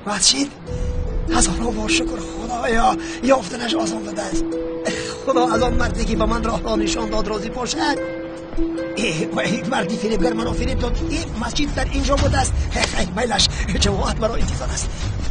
مسجد هزاران بار شکر خدایا یافتنش آسان بوده است. خدا از آن مردی که به من راه را نشان داد راضی باشد. این مردی فریبگر منو فریب داد. این مسجد در اینجا بوده است. میلش جماعت برای انتظار است.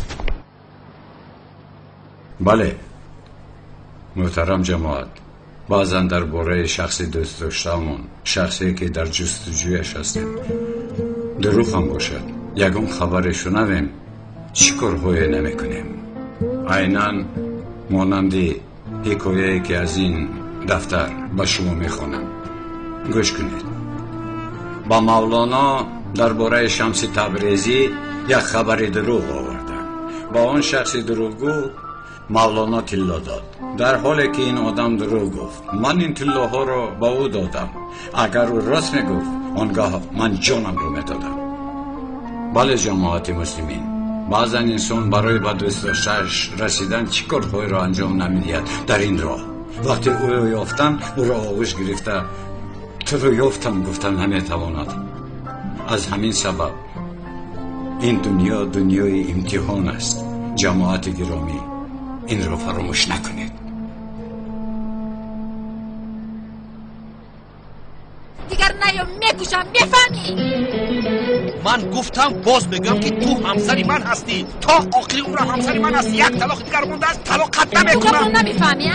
بله محترم جماعت، بعضا در باره شخصی دوست داشتمون، شخصی که در جستجویش هستیم، دروغ هم باشد یکم خبرش شنویم چیکارهایی نمیکنیم. عیناً مانندی حکایه‌ای که از این دفتر به شما میخوانم، گوش کنید. با مولانا درباره شمس تبریزی یک خبر دروغ آوردن. با آن شخص دروغگو مولانا طلا داد، در حالی که این آدم دروغ گفت. من این طلاها رو با او دادم. اگر او راست میگفت آنگاه من جانم رو میدادم. بله جماعت مسلمین، بعضا انسان برای به دوست داشتنش رسیدن چی کارهایی را انجام نمیدهد در این راه. وقتی او را یافتن او را آغوش گرفته تو رو یافتم گفتن نمیتواند. از همین سبب این دنیا دنیای امتحان است. جماعت گرامی این را فراموش نکنید. دیگر نیام میکشم، میفهمی؟ من گفتم باز بگم که تو همسری من هستی، تا آخری عمر همسری من هستی. یک طلاق دیگر مونده است، طلاق قطع نمیکنم. تو نمیفهمی؟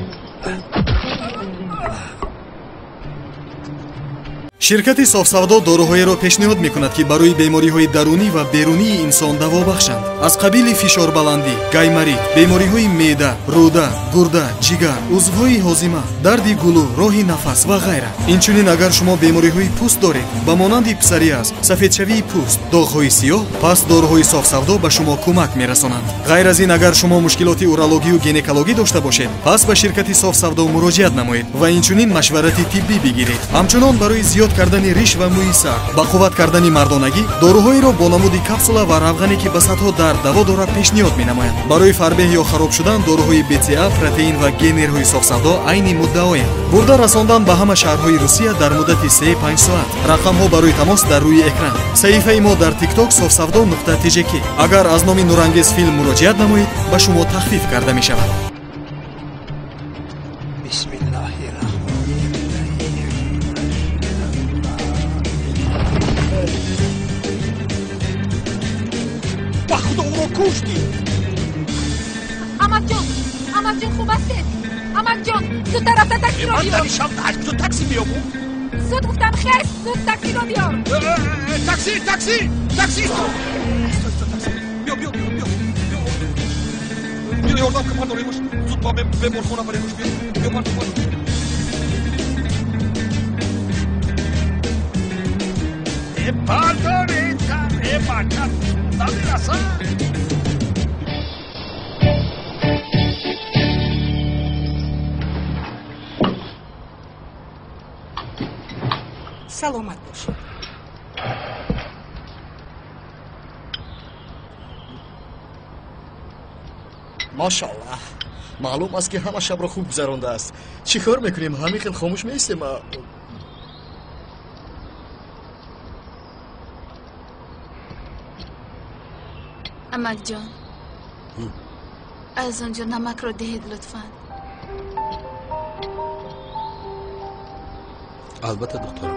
شرکت صاف‌سودا داروهایی‌ро пешниҳод мекунад ки барои бемориҳои дарунӣ ва берунии инсон даво бахшанд. аз қабили фишорбаландӣ, гаймарид, бемориҳои меъда, рӯда, гурда, ҷигар, узвҳои ҳозима, дарди гулӯ, роҳи нафас ва ғайра. инчунин агар шумо бемориҳои пӯст доред ба монанди псориаз, сафедшавии пӯст, доғҳои сиёҳ, пас дороҳои софсавдо ба шумо кӯмак мерасонанд. ғайр аз ин агар шумо мушкилоти урологию гинекологӣ дошта бошед, пас ба ширкати софсавдо муроҷиат намоед ва инчунин машварати тиббӣ бигиред. ҳамчунон барои зиёд кардани риш ва мӯи сар, ба қувват кардани мардонагӣ дороҳоеро бо намуди капсула ва равғане ки ба садҳо дард даво дорад пешниҳод менамоянд. барои фарбеҳ ё хароб шудан дороҳои БЦА, протеин ва генерҳои софсавдо айни муддаоянд. бурда расондан ба ҳама шаҳрҳои Русия дар муддати 3-5 соат. рақамҳо барои тамос дар рӯи экран. саҳифаи мо дар TikTok sofsavdo.tjk. агар аз номи нурангез филм муроҷиат намоед ба шумо тахфиф карда мешавад. امک جان خوب هستی؟ امک جان زود رفته تاکسی رو بیار. من دریشم تو تاکسی بیامو؟ زود گفتم خیلی زود تاکسی رو بیار. تاکسی تاکسی بیا یاردم که من داریمش زود با به مرخونه بریمش. بیا من پردارید نمیرسن. سلامت باش. ماشاءالله معلوم است که همه شب را خوب گذرانده است. چی کار میکنیم؟ همین خیلی خاموش میستیم. امک جان از آنجا نمک رو دهید لطفاً. البته دکترم.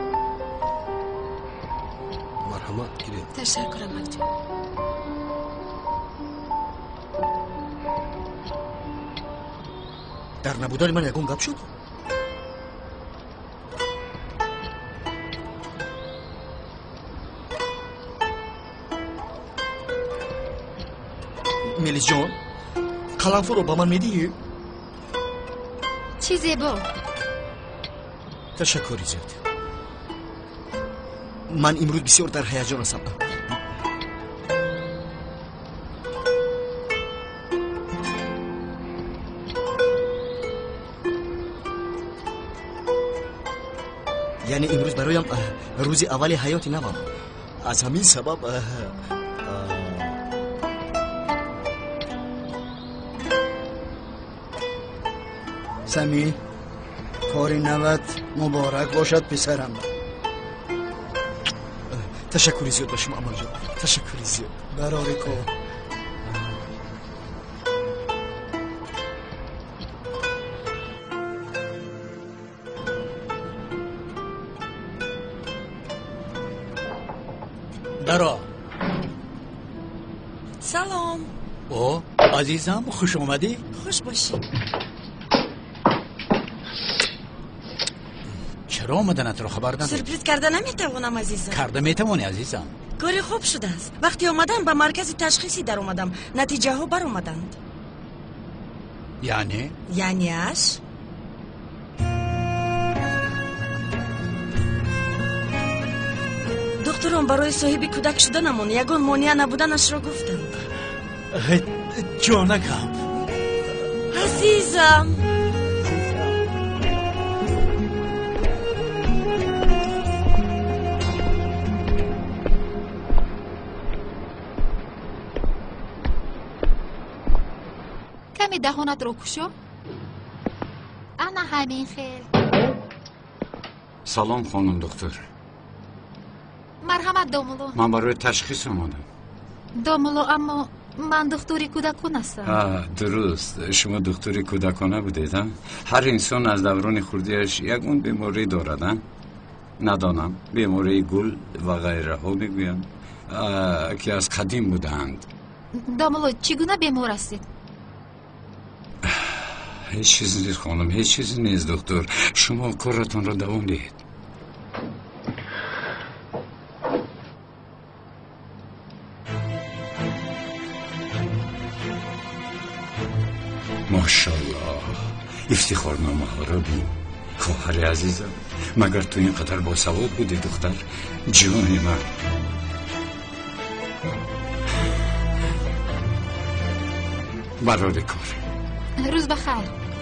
مرحمت گیرید. تشکر امک جان. در نبودن من یکم گپ شد. میلیس جان قلمفو رو با من میدی؟ چیزی با تشکری زیاد. من امروز بسیار در هیجان هستم. یعنی امروز برایم روز اول حیات نوام. از همین سبب سمی کاری نوت مبارک باشد پسرم. تشکری زیاد به شما امال جان. تشکری زیاد. براری کو درا. سلام. او عزیزم خوش اومدی. خوش باشی. چرا اومدنت رو خبر نداری؟ سرپرایز کردن نمیتوانم عزیزم. کرده میتوانی عزیزم. کاری خوب شده است. وقتی آمدم به مرکز تشخیصی در اومدم نتیجه ها بر اومدند. یعنی اش؟ دکتران برای صاحب کودک شدنمون یگان مانع نبودنش را گفتند. جانکم عزیزم. کمی دهانت رو کشو. انا همین خیر. سلام خانم دکتر. مرحمت دامولو. من برای تشخیص اومدم. دامولو اما من دکتری کودکان هستم. درست، شما دکتری کودکانه بودید. هر انسان از دوران خردیش یک اون بیماری دارد. ندانم بیماری گل و غیره ها میگویند که از قدیم بودند. دامولو چگونه بیمار هستید؟ هیچ چیزی نیست خانم، هیچ چیزی نیست دکتر. شما کارتون را دوام دهید. ماشاءالله افتخارنامه ها را بین. خواهر عزیزم مگر تو اینقدر باسواد بودی دختر؟ جان من. برای کار. روز بخیر.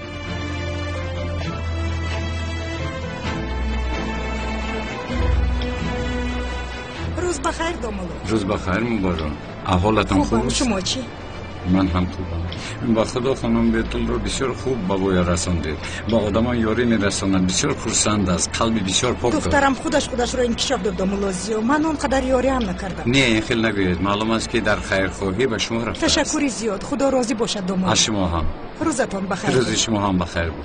روز بخیر دامولو. روز بخیر مبارک. احوالتان خوب است؟ شما چی؟ من هم خوبم. با خدا خانم بیتول رو بسیار خوب به بوی رساندید. با آدم یاری میرساند. بسیار خرسند است. قلبی بسیار پاک دارد. دخترم خودش رو انکشاف داد دامولوزیو. من اونقدر یاری هم نکردم. نه این خیلی نگوید. معلوم است که در خیرخواهی به شما رفته است. تشکری زیاد. خدا راضی باشد دامولو. از شما هم. روزتان بخیر. روز شما هم بخیر بود.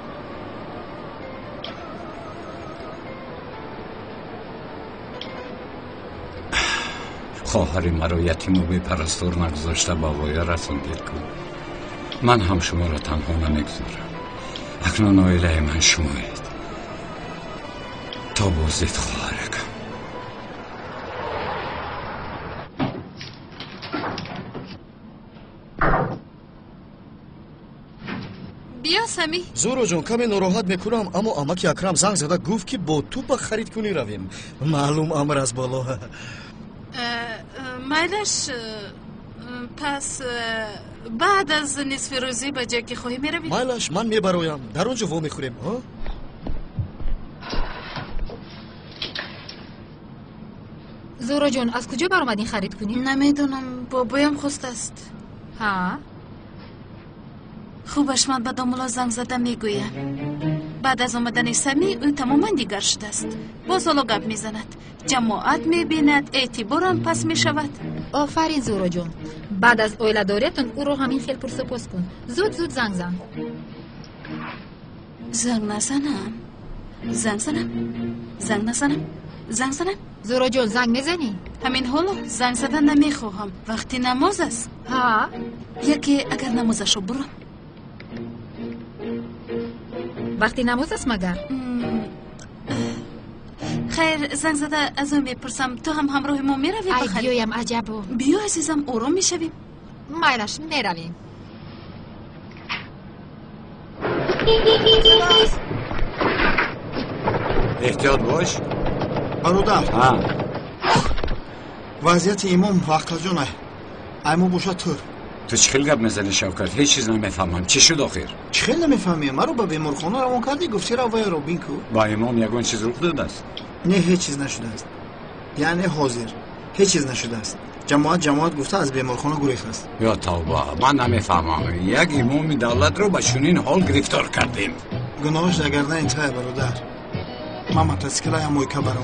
خواهر مرا یتیم و بی پرستار نگذاشته با وای رساندید کن. من هم شما را تنها نمیگذارم. اکنون آیله من شمایید. تا بازدید خواهرکم. بیا سمی. زورو جون کمی ناراحت میکنم اما اماکی اکرم زنگ زده گفت که با تو به خرید کنی رویم. معلوم امر از بالا. مایلش پس بعد از نصف روزی به جای که خواهی میرویم. مایلش من میبرایم در اونجا وا میخوریم. زورا جون از کجا برآمدین خرید کنیم؟ نمیدونم بابایم خواست است. ها خوبش من به دامولا زنگ زده میگوید بعد از آمدن سمی او تماما دیگر شده است. باز حالا گپ میزند، جماعت میبیند، اعتبارم پس میشود. آفرین زورا جون. بعد از اویلداریتون او رو همین خیلی پرسپوس کن. زود زود زنگ زن. زنگ نزنم. زنگ زنم. زنگ نزنم. زنگ زنم. زورا جون زنگ میزنی؟ همین حالا زنگ زدن نمیخواهم. وقتی نماز است. ها یکی اگر نمازشو برم. وقتی نماز است مگر؟ خیر زنگ زده از اون میپرسم تو هم همراه ما میروی ای بخری؟ بیایم عجبو. بیا عزیزم آروم میشویم. مایلش میرویم. احتیاط باش. برادر وضعیت امام وقت جانه اما باشد طور. تو چه خیلی گپ میزنی شوکت؟ هیچ چیز نمیفهمم. چی شد آخر؟ چه خیلی نمیفهمی؟ مرا به بیمارخانه روان کردی گفتی رو وای رو بین کو. با امام یگان چیز رخ داده است؟ نه هیچ چیز نشده است. یعنی حاضر هیچ چیز نشده است. جماعت گفته از بیمارخانه گریخته است. یا توبه من نمیفهمم. یک امام دولت رو به چنین حال گرفتار کردیم. گناهش در گردن انتهای برادر. من متاسکلای هم مویکه برام.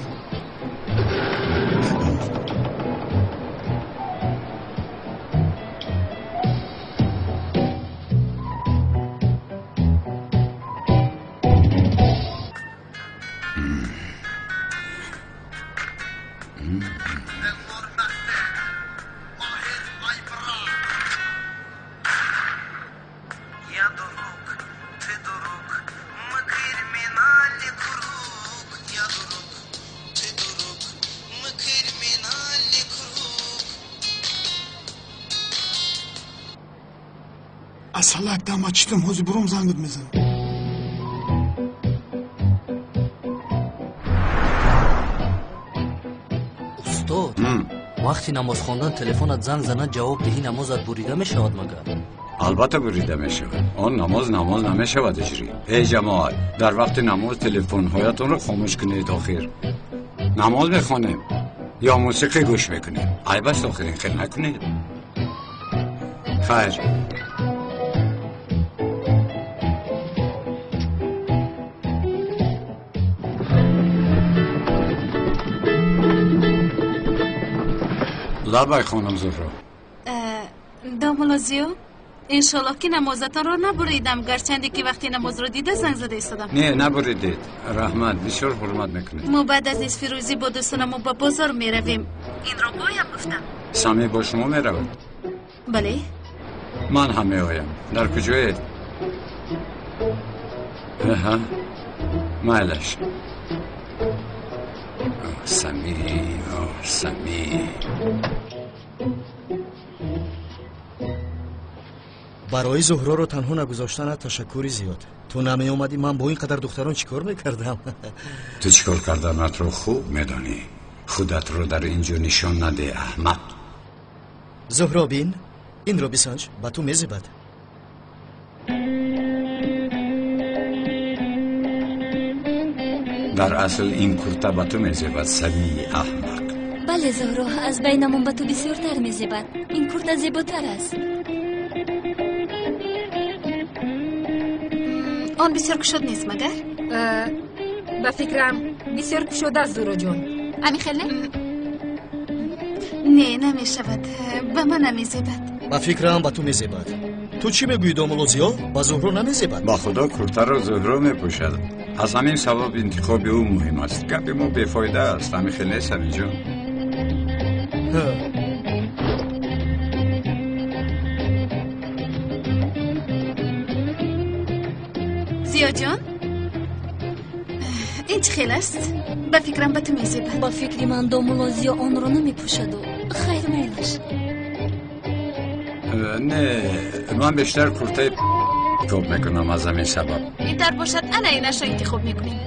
اصلا دم چیتم هزی بروم زنگ میزنم. استاد وقتی نماز خواندن تلفنت زنگ زنه جواب دهی نمازت بریده میشود مگر؟ البته بریده میشود. آن نماز نمیشود اجری. ای جماعت، در وقت نماز تلفن هایتون رو خاموش کنید. آخر نماز بخوانیم یا موسیقی گوش میکنیم. ای بس آخرین خیلی نکنید. خیر. لبای خانم زهرا. دامولازیو انشالله که نمازتان را نبریدم، گرچندی که وقتی نماز را دیده زنگ زده ایستادم. نه نبریدید. رحمت، بسیار حرمت میکنید. ما بعد از نصف روزی با دوستانم به بازار میرویم. این را باید گفتم. سمی با شما میرود؟ بله. من هم میآیم. در کجایید؟ مایلش. سمی سمی. برای زهرا رو تنها نگذاشتن تشکری زیاد. تو نمی اومدی من با این قدر دختران چیکار میکردم؟ تو چیکار کردنت رو خوب میدانی. خودت رو در اینجا نشان نده احمق. زهرا بین این رو بسنج با تو میزبد. در اصل این کرته با تو میزبد سمی احمق. بله زهرا، از بینمون با تو بسیارتر میزبد. این کرته زیباتر است. آن بسیار کشود نیست مگر؟ به فکرم بسیار کشوده است زهرا جان. امی خیلی نه نمیشود، به من نمیزبد. با فکرم با تو میزبد. تو چی میگویی دامولازیا؟ با زهرا نمیزبد. با خدا کرته رو زهرا میپوشد. از همین سبب انتخاب او مهم است. گپ ما بیفایده است. امی خیلی سمی جان. زیا جان این چه خیلی است؟ با فکرم با تو میزبد. با فکری من دامولازیا آن رو نمیپوشد و خیر میلش. نه من بیشتر کرته انتخاب میکنم از همین سبب. این در باشد انا اینش را انتخاب میکنیم.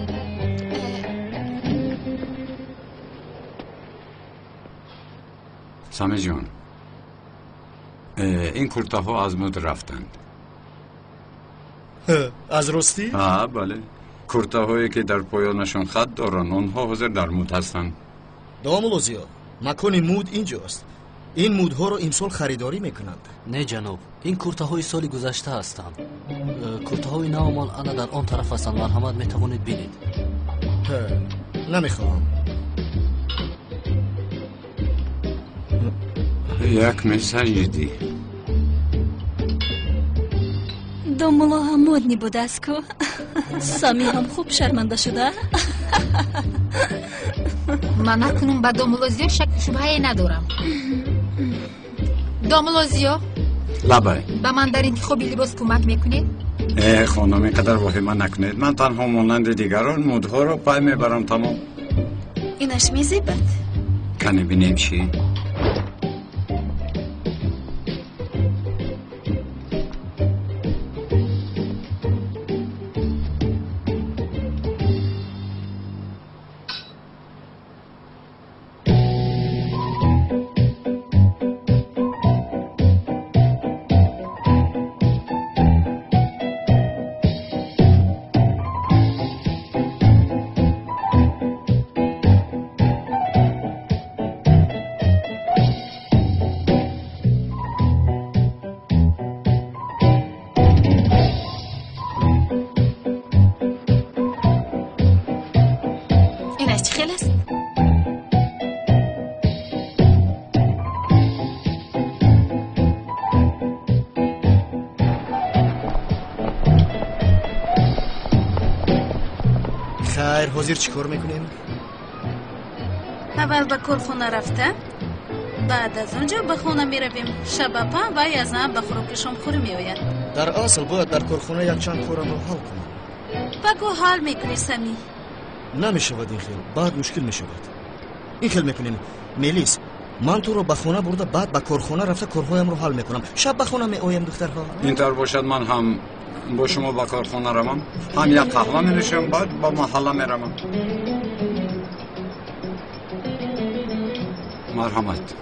سمی جان این کرته ها از مد رفتند. از راستی؟ بله. کرته هایی که در پایانشان خط دارن آنها حاضر در مود هستند. دامولازیا مکان مود اینجاست. این مودها رو امسال خریداری میکنند. نه جناب، این کرته های سال گذشته هستند. کرته های نو مال انا در آن طرف هستند. مرحمت میتوانید بینید. نمیخواهم. یک میسنجیدی. دامولا هم مودنی بود است که سمی هم خوب شرمنده شده. من اکنون به دامولازیا شک شبهه ندارم. دامولازیا لبای به من در انتخاب لباس کمک میکنید؟ خانم اینقدر واهمه نکنید. من تنها مانند دیگران مودها رو پای میبرم. تمام. اینش میزبد. کنی بینیم چی؟ حاضر چی کار میکنیم؟ اول به کارخونه رفته، بعد از اونجا به خونه میرویم. شب پا و یازده به خوراک شام خوری میآید. در اصل باید در کارخونه یک چند کارم رو حل کنم. بگو حال میکنی سمی؟ نمیشود این خیل، بعد مشکل میشود. این خیل میکنیم. میلیس من تو رو به خونه برده بعد به کارخانه رفته کارهایم رو حل میکنم. شب به خونه میآیم دخترها. اینطور باشد من هم با شما به کارخانه روم، هم یک قهوه می نوشم بعد با محله می روم. مرحمت.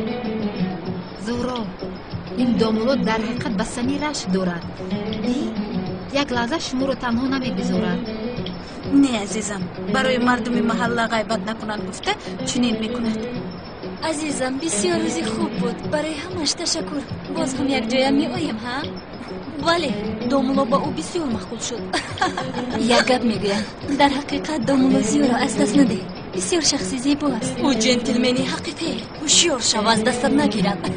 زهرا، این دامولود در حقیقت به سمی رشک دارد. یک لحظه شما رو تنها نمیگذارد. نه عزیزم، برای مردم محله غیبت نکنند گفته چنین میکند. عزیزم بسیار روزی خوب بود. برای همش تشکر. باز هم یک جایم می آیم ها؟ بله، دامولو با او بسیار مخول شد. یک گپ میگویم، در حقیقت دامولو زیو را از دست نده. بسیار شخصی زیبا است. او جنتلمنی حقیقی. هوشیار شو، از دست نگیرد.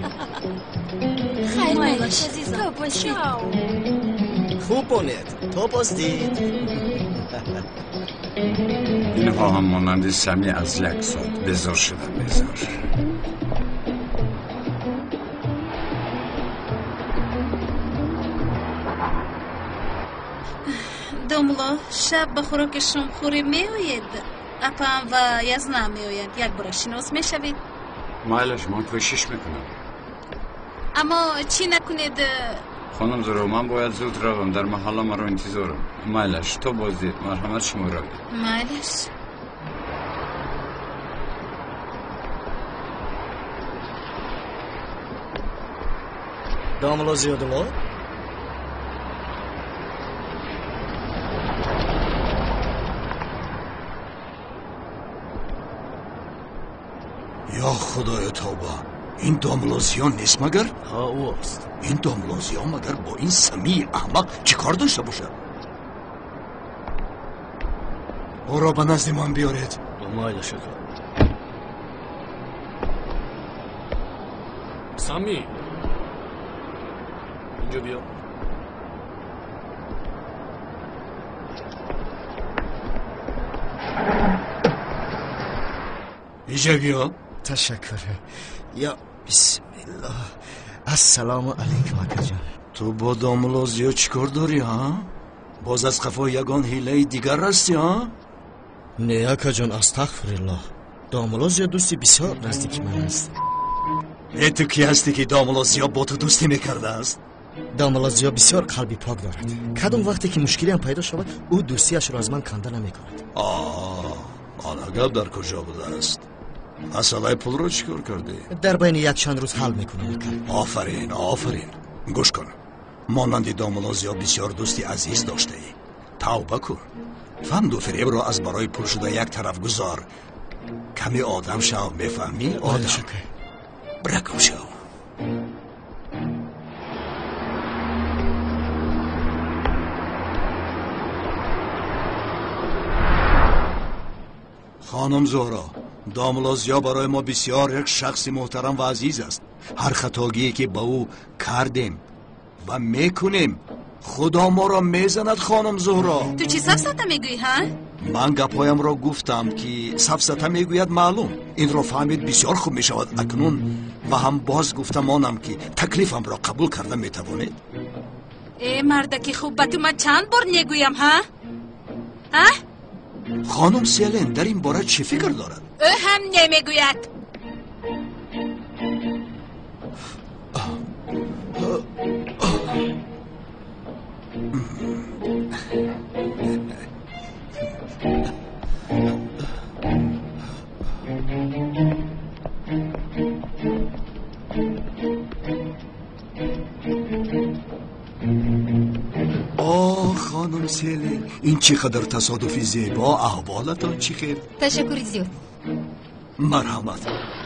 خیر باش عزیزم. تو باشید. خوب بونید. تو باشید. اینها هم مانند سمی از یک ساعت بزار شدن بزار. دامولو شب به خوراک شام خوری می آید. اپم و یزنه می آید. یک بار شناس می شوید. مایلش من کوشش میکنم. اما چی نکنید؟ خانم زهرا من باید زود روم، در محله مرا انتظارم. مایلش تو بازدید، مرحمت شما رو. مایلش. دامولو زیادلو؟ یا خدای توبه، این داملوزیان نیست مگر؟ ها او است. این داملوزیان مگر با این سمی احمق چی کار داشته باشه؟ او را به نزد من بیارید. مایل شکر. سمی اینجا بیا. اینجا بیا. تشکر. یا بسم الله. السلام علیکم اکا جان. تو با داملوزیا چی کار داری ها؟ باز از خفا یگان حیله دیگر رستی ها؟ نه اکا جان استغفرالله. داملوزیا دوستی بسیار نزدیک من است. تو کی هستی که داملوزیا با تو دوستی میکرده است؟ داملوزیا بسیار قلبی پاک دارد. کدام وقتی که مشکلی هم پیدا شود او دوستیش را از من کنده نمیکند. حالا گپ در کجا بوده است؟ مسئله پول رو چیکار کردی؟ در بین یک چند روز حل میکنم. آفرین آفرین. گوش کن، مانند داملوزیا بسیار دوستی عزیز داشته ای. توبه کن، فهم دو فریب را از برای پول شده یک طرف گذار. کمی آدم شو، میفهمی؟ آدم برکم شو. خانم زهرا، داملوزیا برای ما بسیار یک شخص محترم و عزیز است. هر خطاگیی که با او کردیم و میکنیم خدا ما را میزند. خانم زهرا تو چی سفسطه میگویی ها؟ من گپایم را گفتم که سفسطه میگوید معلوم. این را فهمید بسیار خوب میشود. اکنون و هم باز گفتم آنم که تکلیفم را قبول کرده میتوانید. ای مردکی خوب به تو من چند بار نگویم ها؟ خانم سیلین در این باره چی فکر دارد؟ او هم نمیگوید. خانم سیلین، این چقدر تصادفی زیبا. احوالتان چی خیر؟ تشکر زیاد. مرحمت.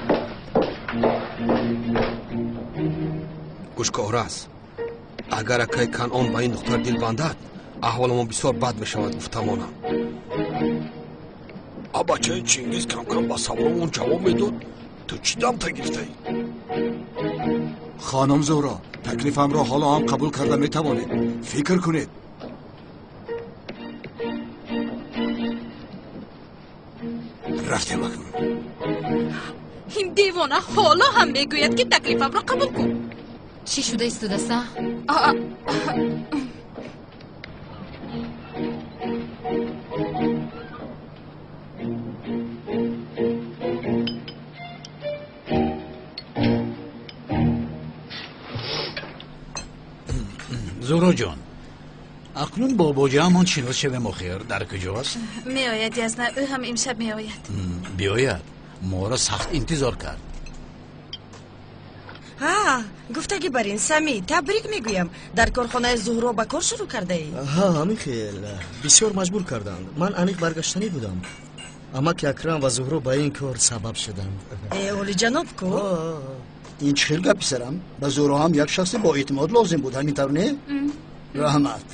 گوش کورس، اگر اکای کنعان با این دختر دل بندد احوالمون بسیار بد میشود. گفتمانم بچه چینگیز کم کم با سوالمون جواب میداد. تو چی دم تگیرته ای؟ خانم زهرا، تکلیفم را حالا هم قبول کرده میتوانید. فکر کنید. رفتیم اکنون. این دیوانه حالا هم میگوید که تکلیفم را قبول کن. چی شده استودسته؟ زورا جان اکنون باباجی همان شناس شب مخیر در کجاست؟ میآید یزنه، او هم امشب میآید. بیاید ما را سخت انتظار کرد. ها گفتگی برین سمی تبریک میگویم در کارخانه زهرا به کار شروع کرده ای؟ ها همین خیل بسیار مجبور کردند. من انیق برگشتنی بودم اما که اکرم و زهرا به این کار سبب شدند. اولی جناب کو؟ این چه خیل گپی سرم؟ به زهرا هم یک شخص با اعتماد لازم بود، همینطور نه؟ رحمت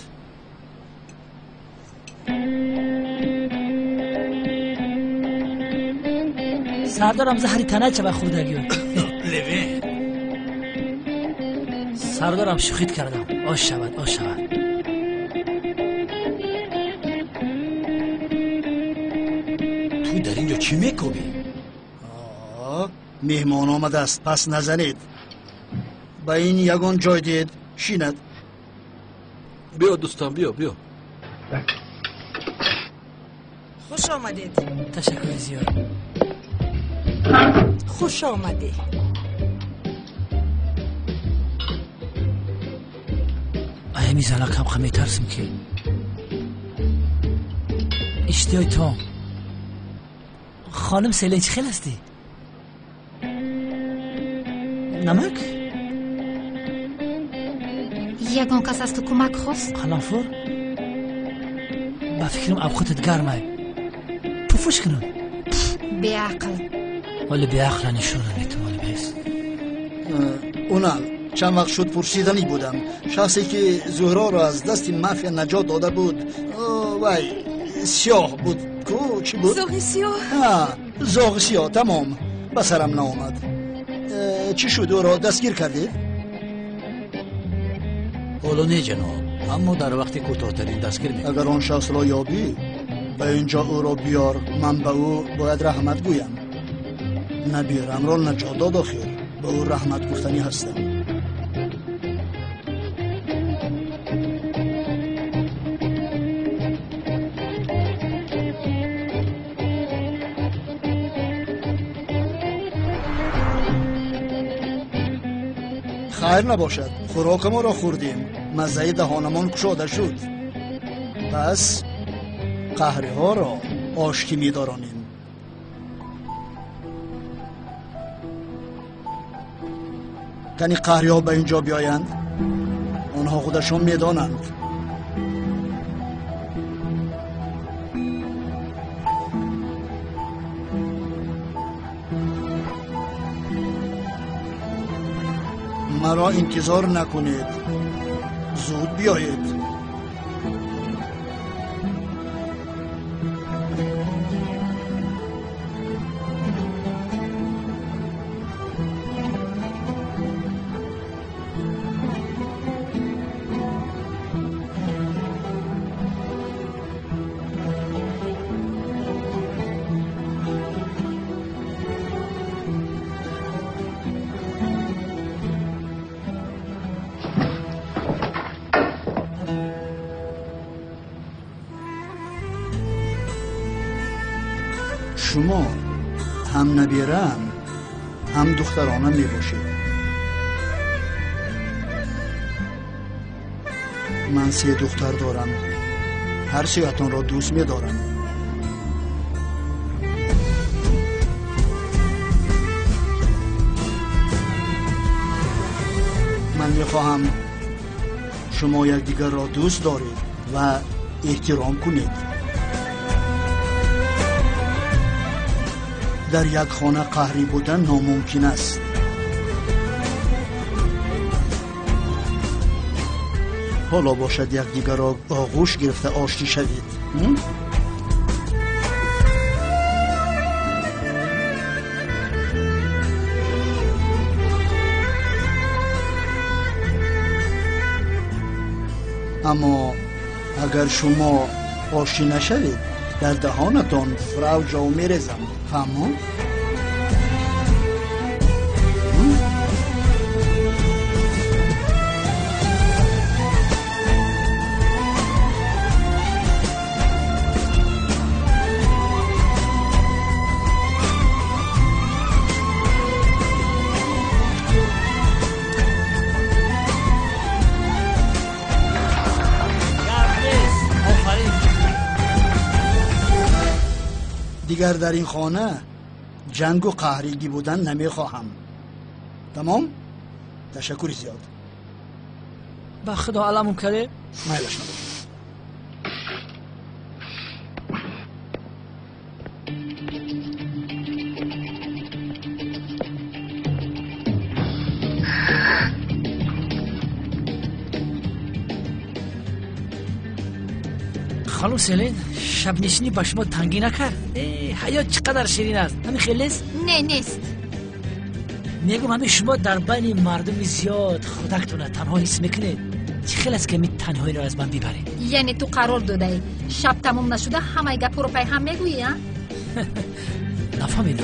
سردارم زهری تنه چه بخوردگی لوین سردارم شوخیت کردم. آش شود آش شود. تو در اینجا چی میکوبی؟ مهمان آمده است، پس نزنید. به این یگان جای دید شیند. بیا دوستان بیا خوش آمدید. تشکر زیاد. خوش آمدی. ای میزنه کم خمی ترسم که اشتیای تو خانم سیلنچ خیل هستی؟ نمک؟ یگان کس از تو کمک خواست؟ قلنفور؟ با فکرم ابخوتت گرمه پوفوش کنم بیعقل ولی بیعقل نشونه نیتو ولی بیست اونم چند وقت شد پرسیدنی بودم. شخصی که زهرا را از دست مافیا نجات داده بود وای سیاه بود کو چی بود؟ زاغ سیاه. زاغ سیاه. تمام به سرم نامد. چی شد او را دستگیر کردید؟ حالا نه جناب، اما در وقت کوتاه‌ترین دستگیر می‌کنم. اگر آن شخص را یابی به اینجا او را بیار، من به او باید رحمت گویم. نبیرم را نجات داد آخر به او رحمت گفتنی هستم. خیر نباشد، خوراک ما را خوردیم، مزه دهانمان گشاده شد، پس قهری ها را آشتی می دارانیم. کنی قهری ها به اینجا بیایند، آنها خودشان می دانند. مرا انتظار نکنید، زود بیایید. شما هم نبیرم هم دخترانم می باشید. من 3 دختر دارم، هر سیاتون را دوست می دارم. من می خواهم شما یکدیگر را دوست دارید و احترام کنید. در یک خانه قهری بودن ناممکن است. حالا باشد یکدیگر را آغوش گرفته آشتی شوید. اما اگر شما آشتی نشوید در دهانتان فراوجا و میرزم. فهمون؟ دیگر در این خانه جنگ و قهرگی بودن نمیخواهم. تمام؟ تشکری زیاد. با خدا علمون کرده؟ مایلش نبود. خانم سلین شب نشینی با شما تنگی نکرد؟ حیات چقدر شیرین است. همین خیلی است؟ نه نیست. میگم همین شما در بین مردم زیاد خودکتون تنها حس میکنید. چه خیلی است که می تنهایی رو از من ببرید؟ یعنی تو قرار داده شب تموم نشده همه گپ رو پای هم میگویی؟ نفهمیدم.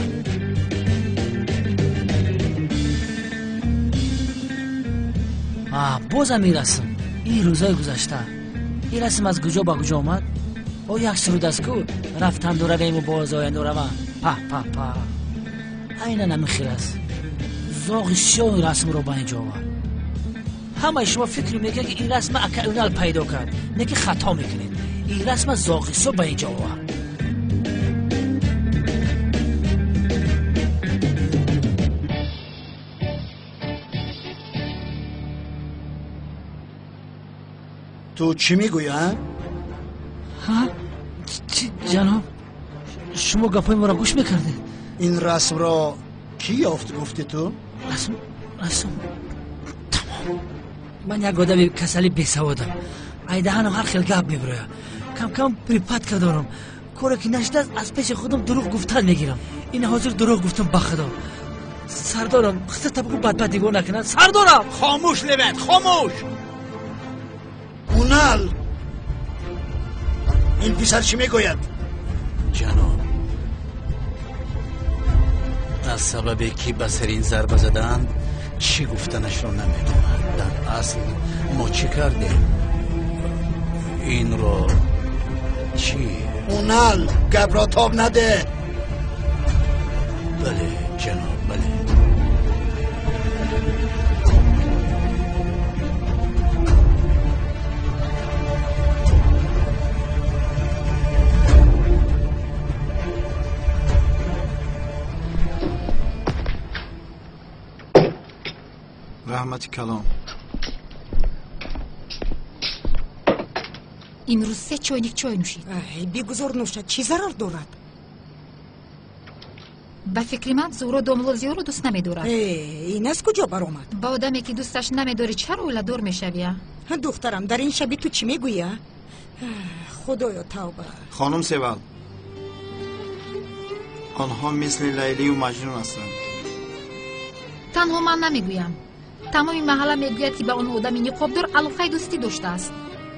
بازم این رسم این روزای گذشته این رسم از کجا با کجا آمد؟ او یک سرود است که رفتن دوره ریم و باز آینده روان په اینه نمیخیر است. زاغ سیاه رسم رو با اینجا آورد. همه شما فکر میکنه که این رسم اکرونال پیدا کرد، نه که خطا میکنید. این رسم زاغ سیاه با اینجا آورد. تو چی میگویی ها؟ جناب شما گپای ما را گوش میکردید؟ این رسم را کی یافت گفتی تو؟ رسم تمام. من یک آدم کسلی بیسوادم. ایدهانم هر خیل گپ میبره. کم کم پریپات کردارم. کاری که نشده از پیش خودم دروغ گفتن میگیرم. این حاضر دروغ گفتم بخدا. سردارم خسته طبقو بد دیوار نکنن. سردارم خاموش لبت خاموش. اونال این پسر چی میگوید؟ جناب از سببی که به سرین ضربه زدند چی گفتنش رو نمیدونم. در اصل ما چی کردیم؟ این رو چی؟ اونال گپ را تاب نده. بله جناب بله. رحمت کلام. امروز 3 چایnik چای نوشید. بگذار نوشد. چی ضرر دارد؟ به فکر من زورو دوملوزیو رو دوست نمیدارد. این از کجا برآمد؟ با آدمی که دوستش نمیداری چرا اولادور میشوی؟ دخترم در این شبی تو چی میگویی؟ خدایا توبه. خانم سیول آنها مثل لیلی و مجنون هستند. تنها من نمیگویم. تمام محله میگوید که به اون آدمی نقابدار علاقه دوستی داشته است.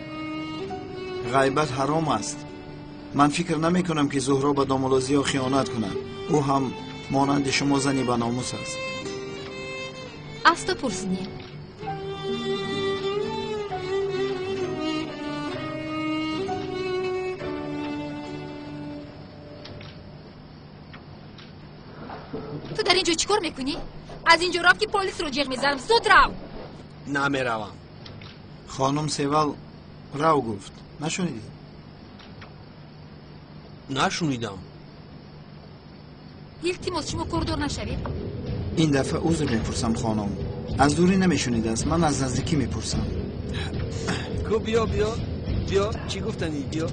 غیبت حرام است. من فکر نمی کنم که زهرا به دامولازیا خیانت کند. او هم مانند شما زنی با ناموس است. از تو پرسیدیم. تو در اینجا چیکار میکنی؟ از اینجا رفت که پلیس رو جیغ میزنم. زود رو. نمیروم. خانم سیول رو گفت. نشنیدی؟ نشنیدم. التماس شما کردور نشوید. این دفعه عذر میپرسم خانم. از دوری نمیشنیده است. من از نزدیکی میپرسم. کو بیا چی گفتنی؟ بیا.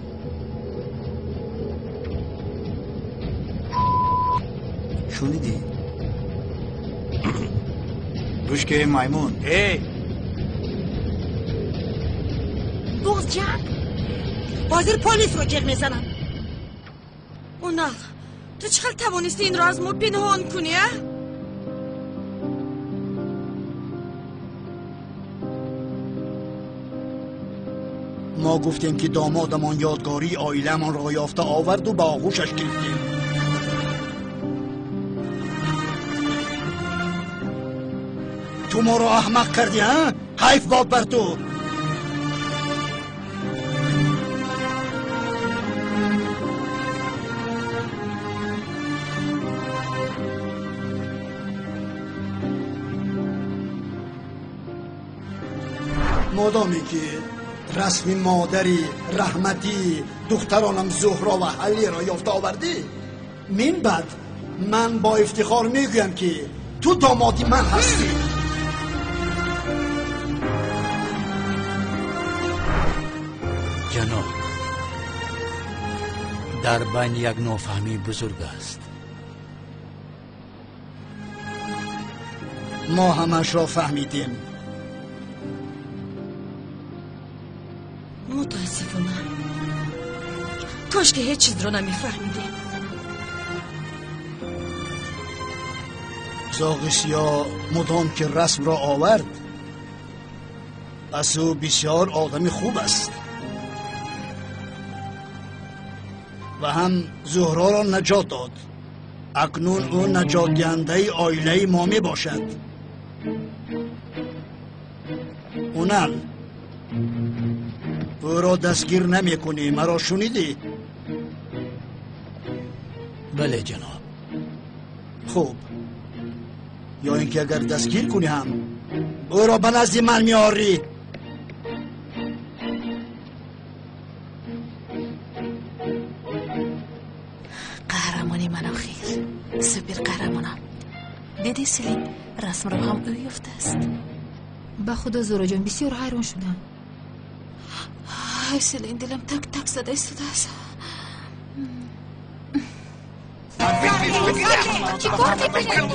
شنیدی؟ روشکه مایمون. باز جنگ؟ حاضر پلیس رو جیغ میزنم. اونا تو چقدر توانستی این را از ما پنهان کنی؟ ما گفتیم که دامادمان یادگاری آیلمان را یافته آورد و با آغوشش گرفتیم. تو ما را احمق کردی ها؟ حیف باد بر تو. مادامی که رسم مادری رحمتی دخترانم زهرا و حلی را یافته آوردی من بعد من با افتخار میگویم که تو دامادی من هستی. جناب، در بین یک نافهمی بزرگ است. ما همش را فهمیدیم. متاسفانه کاش که هیچ چیز رو نمیفهمیدیم. زاغسیا مدام که رسم را آورد، پس او بسیار آدم خوب است و هم زهرا را نجات داد. اکنون او نجات دهنده عائله ما می باشد. اونل او را دستگیر نمی کنی، مرا شنیدی؟ بله جناب. خوب، یا اینکه اگر دستگیر کنی هم او را به نزد من میاری. قهرمانی من آخیر، سپر قهرمانم. دیدی سلیم، رسم رو هم او یافته است. به خدا زورا جان بسیار حیران شدم. ای سلیم، دلم تک تک زده ایستاده است. چی کار میکنی؟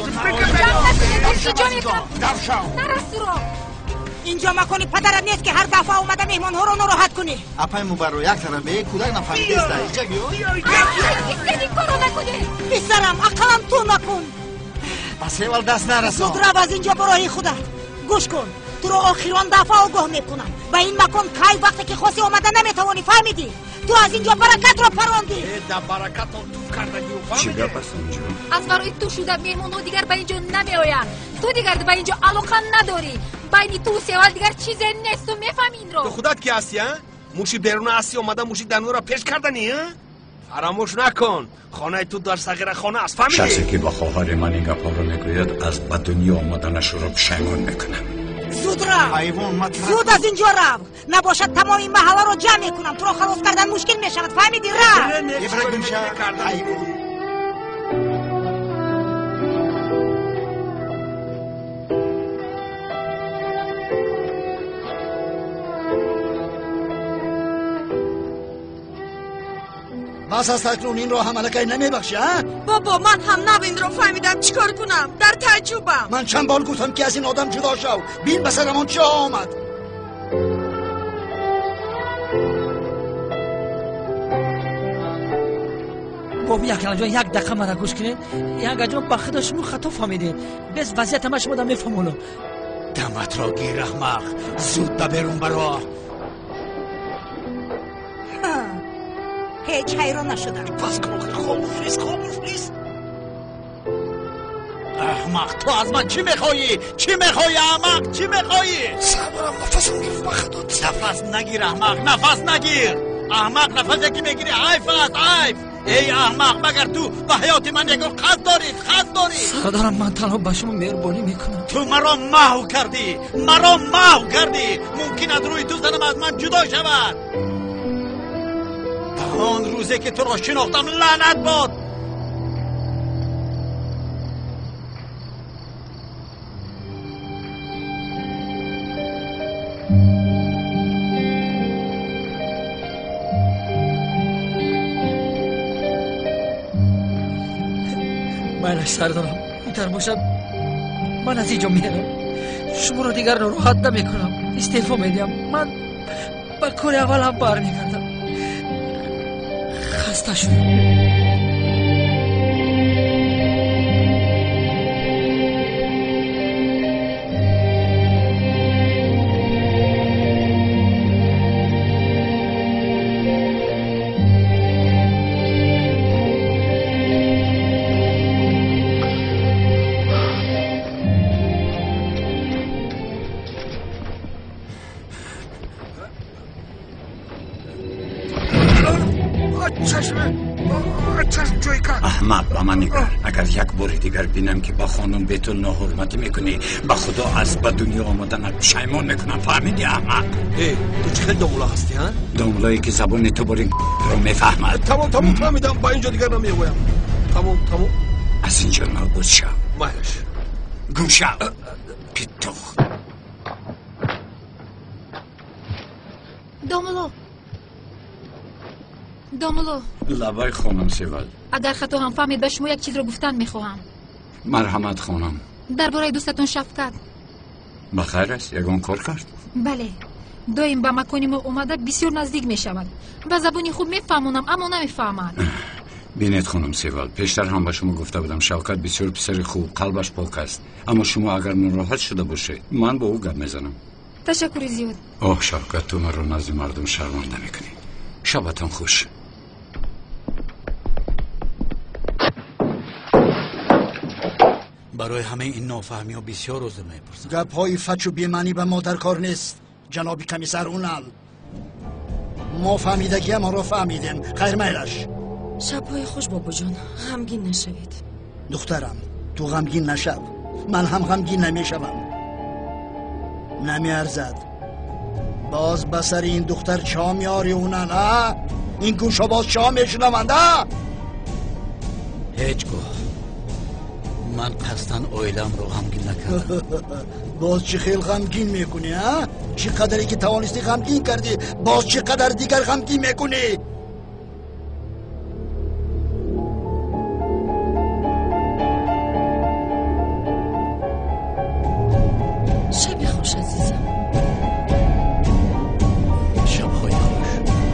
اینجا مکانی پدرت نیست که هر دفعه اومده مهمان ها رو ناراحت کنی. اپای مو برو یک طرف به کودک نفهمیده است. اینجا بیو. این کارو نکنی. پسرم عقلم تو نکن. پس اول دست نرسان. زود رو از اینجا برای خودت. گوش کن. تو رو آخران دفعه آگاه میکنم. و این مکان کی وقتی که خواستی اومده نمیتوانی، فهمیدی؟ تو از اینجا برکت رو پراندی. در برکت رو تو کردگی رو فهمیدی؟ چی گپ است اونجا؟ از برای تو شده مهمون ها دیگر به اینجا نمی آید. تو دیگر به اینجا علاقه نداری. بین تو سوال دیگر چیزی نیست. و میفهم این رو. تو خودت کی هستی ها؟ موشی بیرون هستی اومده موشی دنو را پیش کردنی ها؟ فراموش نکن خانه تو در صغیر خانه است، فهمیدی؟ شخصی که با خواهر من این گپا رو میگوید از به دنیا آمدنش رو پشیمان میکنم. زود رو زود از اینجا رو، نباشد تمام این محله رو جمع میکنم. تو رو خلاص کردن مشکل میشود، فهمیدی؟ بس از تکنون این رو حملکه نمیبخشی ها؟ بابا من هم نبین رو فهمیدم چیکار کنم. در تعجبم. من چند بار گفتم که از این آدم جدا شو. بین به سرمان چه آمد؟ بابا یک دقیقه مرا گوش کنید. یک جان با خدا شما خطا فهمیدین. بس وضعیت ما شما نمیفهمونم. دمت را گیر احمق، زود تا بیرون برو. هیچ حیران نشدم. پس خاموش احمق، تو از من چی میخوایی؟ چی میخوایی احمق؟ چی میخوایی؟ صبرم نفسم گرفت بخدا. نفس نگیر احمق، نفس نگیر. احمق نفس که میگیری حیف است، حیف. ای احمق، مگر تو به حیات من یک قصد داری؟ سردارم، من تنها به شما مهربانی میکنم. تو مرا محو کردی. ممکن است روی تو زنم از من جدا شود. آن روزی که تو را شناختم لعنت باد. من سردارم، اینطور باشد من از اینجا میرم. شما رو دیگر ناراحت نمیکنم. استعفا میدم. من با کار اول هم برمیگردم. خسته شدم. احمق، با من نگر. اگر یک بار دیگر بینم که با خانم به تو ناحرمتی میکنی، با خدا از به دنیا آمدن پشیمان میکنم، فهمیدی احمق؟ تو چه خیلی دامولا هستی ها؟ دامولایی که زبان تو باری رو میفهمد. تمام فهمیدم، با اینجا دیگر نمیگویم. تموم از اینجا نابود شو. مایلش گم شو پیتوخ. دامولو لبای خانم سیول، اگر خطا هم فهمید به شما یک چیز رو گفتن میخواهم. مرحمت خانم. درباره دوستتون شفقت. بخیر است؟ یگان کار کرد؟ بله، دایم به مکانی ما اومده بسیار نزدیک میشود. به زبانی خوب میفهمونم اما نمیفهمد. بینید خانم سیول، پیشتر هم به شما گفته بودم شوکت بسیار پسر خوب، قلبش پاک است. اما شما اگر ناراحت شده باشید من با او گپ میزنم. تشکر زیاد. اوه شوکت، تو من رو نزد مردم شرمنده میکنی. شبتان خوش. برای همه این نافهمی ها بسیار عذر میپرسم. گپ های فچ و بیمعنی به ما در کار نیست جناب کمیسر اونال. ما فهمیدگی ما رو فهمیدیم. خیر میلش. شبهای خوش بابا جان، غمگین نشوید. دخترم تو غمگین نشو، من هم غمگین نمیشوم. نمیارزد باز بسر این دختر چا میاری اونال؟ ها این گوشا باز چا میشنوند؟ هیچگاه من قصدن اویلم رو غمگین نکردم. باز چه خیل غمگین میکنی؟ ها چه قدری که توانستی غمگین کردی، باز چه قدر دیگر غمگین میکنی؟ شب خوش عزیزم. شبهای خوش.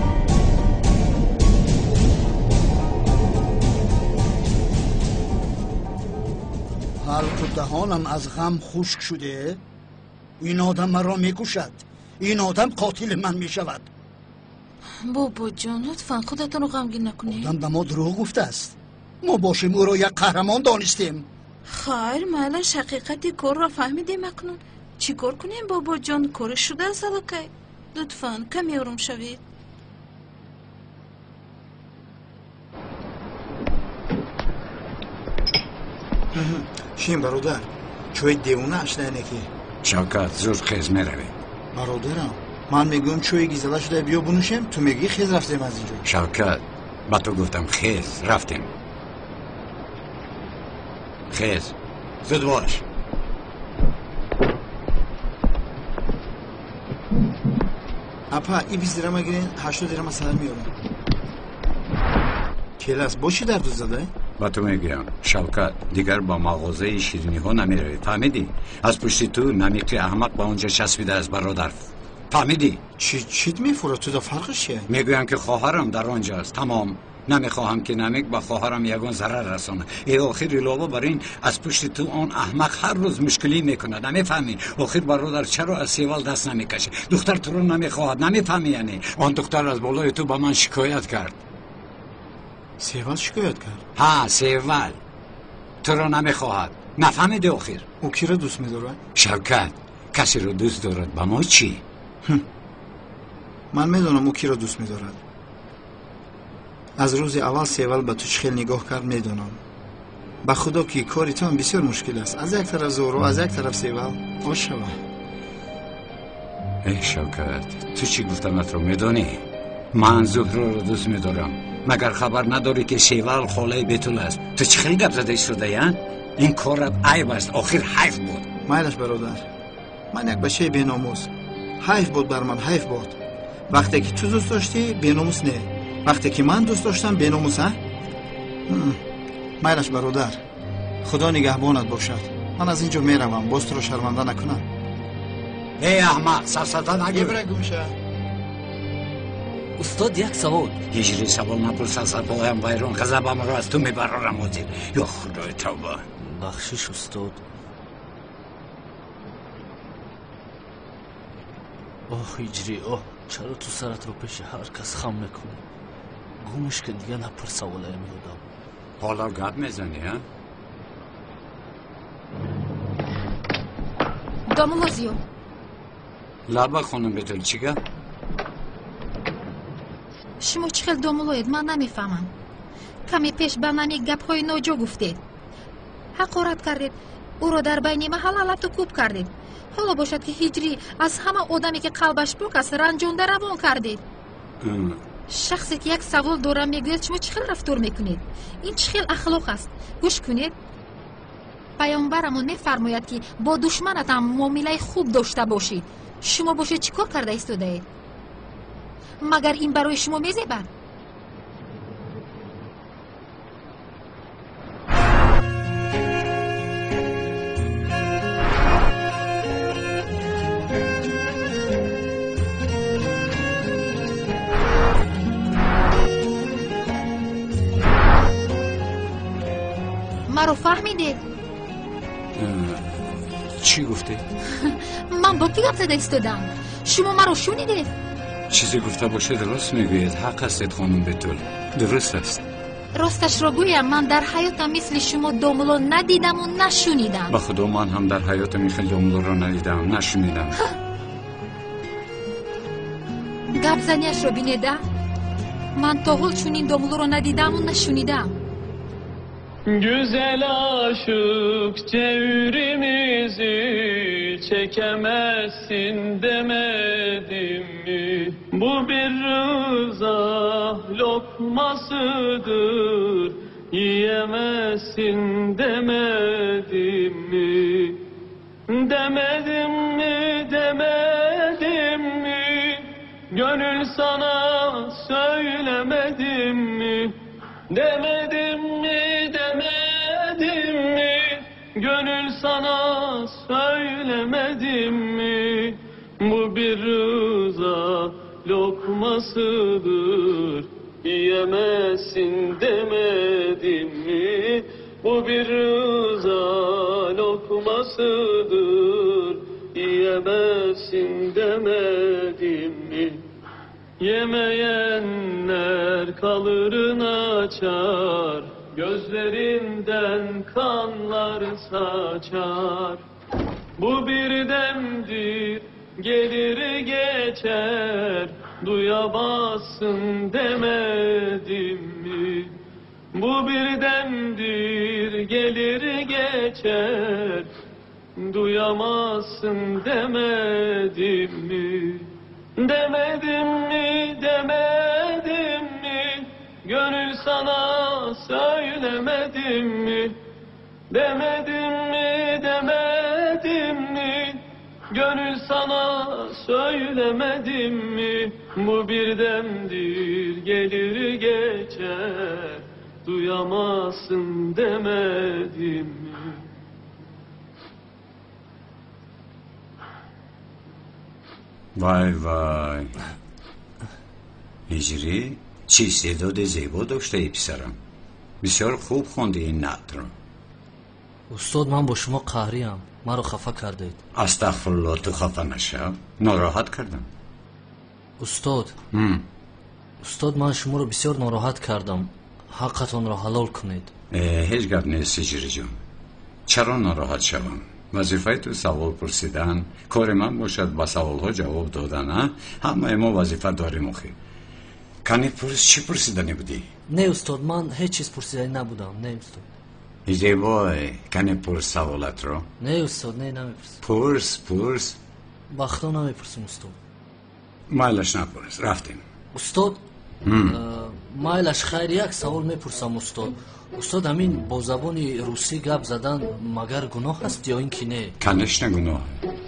حال که دهانم از غم خشک شده، این آدم من را میکشد. این آدم قاتل من میشود. بابا جان لطفا خودتون رو غمگین نکنید. آدم به ما دروغ گفته است. ما باشیم او را یک قهرمان دانستیم. خیر معلش حقیقتی کار را فهمیدیم اکنون چی کار کنیم بابا جان؟ کار شده است الکی. لطفا کمی آروم شوید. شیم برادر چوی دیونه اش نه نکی. شوکت زود خیز میروی. برادرم من میگم چوی گیزده شده بیا بنوشیم، تو میگی خیز رفتیم از اینجا. شوکت با تو گفتم خیز رفتیم. خیز زود باش. اپا ای 20 درم گیرین 80 درم سر میارم. کلاس باشی در دوست زده؟ با تو میگم شوکت دیگر با مغازه شیرینی ها نمیروی. فهمیدی؟ از پشت تو نمیقی احمق با اونجا چسبیده از برادر. فهمیدی؟ چیت میفوره تو دا فرقش چیه؟ میگویم که خواهرم در آنجاست. تمام. نمیخواهم که نمیک با خواهرم یگان ضرر رسانه. ای آخر علاوه بر این از پشت تو آن احمق هر روز مشکلی میکنه. نمیفهمی؟ آخر برادر چرا از سیوال دست نمیکشه؟ دختر تو رو نمیخواهد. نمیفهمی؟ یعنی آن دختر از بالای تو با من شکایت کرد. سیوال شکایت کرد؟ ها سیوال تو رو نمیخواهد. نفهمیدی آخر؟ او کی رو دوست میداره؟ شوکت کسی رو دوست دارد با ما چی؟ من میدونم او کی رو دوست میدارد. از روز اول سیوال به تو چخیل نگاه کرد میدونم. به خدا که کاری تو هم بسیار مشکل است. از یک طرف زورو از یک طرف سیوال آشوا. ای شوکت تو چی گفتمت رو میدونی؟ من زهرا رو دوست میدارم. مگر خبر نداری که سیوال خاله بیتول است؟ تو چخیل گپ زده شده یان؟ این کارت عیب است. آخر حیف بود. مایلش برادر من یک بچه بی‌ناموس. حیف بود بر من حیف بود. وقتی که تو دوست داشتی بی‌ناموس نه. وقتی که من دوست داشتم بی‌ناموس ها؟ مایلش برادر خدا نگهبانت باشد. من از اینجا میروم. باز تو رو شرمنده نکنم. ای احمق سرسده نگو. برای گوشه استاد یک سوال. هجری سوال نپرس از پایم ویرون غضبم رو از تو میبرارم مدیر. یا خدای توبه. بخشش استاد. اوه هجری اوه چرا تو سرت رو پیش هر کس خم میکنی؟ گمش که دیگه نپر سوالایم یادم. حالا گپ میزنی ها؟ دامولوزیو لبا خانم بیتول چی گپ؟ شما چه خیلی دامولوید من نمیفهمم. کمی پیش به نمی گپ های ناجا گفتید. حقارت کردید. او را در بین محل علت کوب کردید. حالا باشد که هجری از همه آدمی که قلبش پاک است رنجانده روان کردید. شخصی که یک سوال دارم میگوید شما چه خیل رفتار میکنید؟ این چه خیل اخلاق است؟ گوش کنید. پیامبرمون میفرماید که با دشمنت هم معامله خوب داشته باشید. شما باشه چیکار کرده ایستاده اید؟ مگر این برای شما میزیبد؟ مرا فهمیدید؟ چی گفته؟ من با کی گپ زده ایستادم؟ شما مرا شنیدید؟ چیزی گفته باشه درست میگوید. حق هستید خانم بتول، درست است. راستش را گویم من در حیاتم مثل شما داملو ندیدم و نشنیدم. به خدا من هم در حیاتم مثل داملو را ندیدم نشنیدم. گپ زنیش را بینیده؟ من تا حال چنین داملو را ندیدم و نشنیدم. Güzel aşık çevrimizi çekemezsin demedim mi? Bu bir rıza lokmasıdır, yiyemezsin demedim mi? Demedim mi, demedim mi? Gönül sana söylemedim mi? Demedim mi, demedim mi? Gönül sana söylemedim mi? Bu bir rıza lokmasıdır, yiyemezsin demedim mi? Bu bir rıza lokmasıdır, yiyemezsin demedim mi? Yemeyenler kalırını açar, gözlerinden kanlar saçar. Bu bir demdir, gelir geçer, duyamazsın demedim mi? Bu bir demdir, gelir geçer, duyamazsın demedim mi? Demedim mi, demedim mi? Gönül sana söylemedim mi? Demedim mi, demedim mi? Gönül sana söylemedim mi? Bu bir demdir, gelir geçer, duyamazsın demedim mi? وای وای هجری چی استعداد زیبا داشته ای پسرم. بسیار خوب خوندی این نعت رو. استاد من با شما قهریم، مرا خفه کردید. استغفرالله، تو خفه نشو، ناراحت کردم. استاد استاد من شما رو بسیار ناراحت کردم، حقتون را حلال کنید. هیچ گپ نیست هجری جان، چرا ناراحت شوم؟ وظیفه تو سوال پرسیدن، کار من باشد با سوال ها جواب دادن. همه ما وظیفه داریم. اخی کنی پرس، چی پرسیدنی بودی؟ نه استاد من هیچ چیز پرسیدنی نبودم. نه استاد. زیبای کنی پرس سوالت رو. نه استاد، نه نمیپرسم. پرس بخدا نمیپرسم استاد. مایلش نپرس، رفتیم. استاد مایلش خیر، یک سوال میپرسم استاد. استاد همین با زبان روسی گپ زدن مگر گناه است یا اینکه نه؟ کنش نه گناه.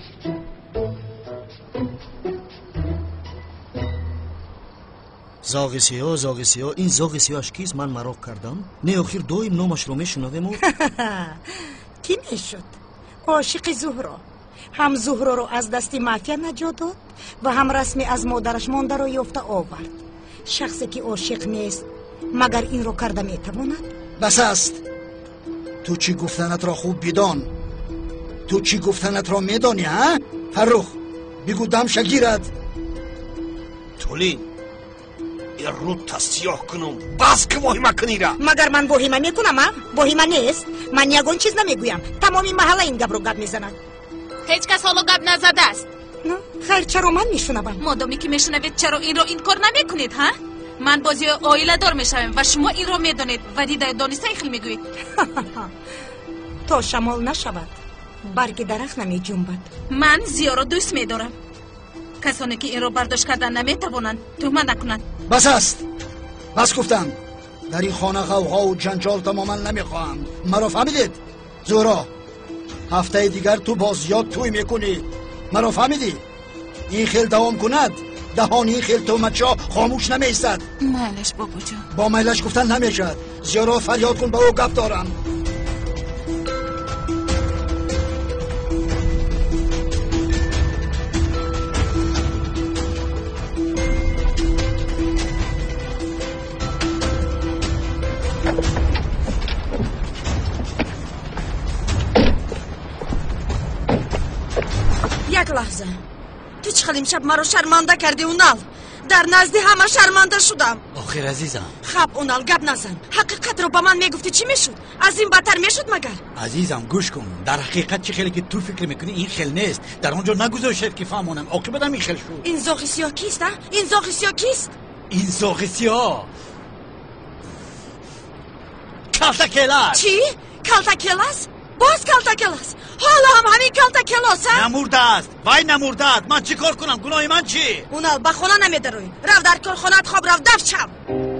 زاغ سیاه این زاغ سیاهش کیست؟ من مراق کردم. نه آخر دویم نامش رو میشنویم. کی میشد؟ عاشق زهرا. هم زهرا رو از دست مافیا نجات داد و هم رسمی از مادرش مانده رو یافته آورد. شخصی که عاشق نیست مگر این رو کرده میتواند؟ بس است. تو چی گفتنت را خوب بدان. تو چی گفتنت را میدانی ها؟ فرخ بگو دم شگیرد. تولی این رو تصیح کنم بس که واهیمه کنی را. مگر من واهیمه میکنم ها؟ واهیمه نیست. من یگان چیز نمیگویم. تمامی محله این گپ رو گپ میزند. هیچ کس حالا گپ نزده است. خیر چرا من میشنوم؟ مادامی که میشنوید چرا این رو این کار نمیکنید ها؟ من بازی آیله دار میشوم و شما این رو میدانید و دیده دانسته خیلی میگویید. تا شمال نشود برگ درخت نمی جنبد. من زیا را دوست میدارم. کسانی که این رو برداشت کردن نمیتوانند تهمت نکنند. بس است. بس گفتم. در این خانه غوغا و جنجال تماما نمیخواهم. مرا فهمیدید؟ زهرا هفته دیگر تو باز زیاد توی میکنی. مرا فهمیدی؟ این خیل دوام کند دهان این خیل تهمتشا خاموش نمیستد. میلش بابا جان. با میلش گفتن نمیشد. زیرا فریاد کن با او گپ دارم. یک لحظه. تو چقدر امشب مرا شرمنده کردی اونال. در نزد همه شرمنده شدم. آخر عزیزم. خب اونال گپ نزن. حقیقت رو با من میگفتی چی میشد؟ از این بدتر میشد مگر؟ عزیزم گوش کن. در حقیقت چه خیلی که تو فکر میکنی این خیل نیست. در اونجا نگذاشت که فهمونم. عاقبتم این خیل شد. این زاغ سیاه کیست؟ این زاغ سیاه کیست؟ این زاغ سیاه کلتاکلاس. چی؟ کلتاکلاس؟ باز کلتاکلاس؟ حالا هم همین کلتاکلاس ها؟ نمورده است. وای نمورده است. من چی کار کنم؟ گناه من چی؟ اونال با خونه نمیده روی. رف در کارخانت خواب رفت دفت شب.